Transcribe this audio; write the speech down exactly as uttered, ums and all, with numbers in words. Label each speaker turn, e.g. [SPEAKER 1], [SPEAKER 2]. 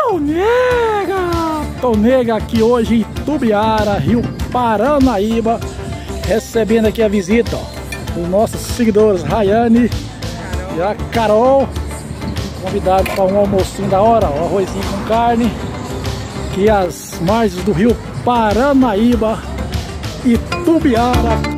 [SPEAKER 1] Tão Nega! Tão Nega aqui hoje em Itubiara, Rio Paranaíba, recebendo aqui a visita, ó, dos nossos seguidores Rayane e a Carol, convidados para um almocinho da hora, ó, arrozinho com carne, aqui as margens do Rio Paranaíba, Itubiara.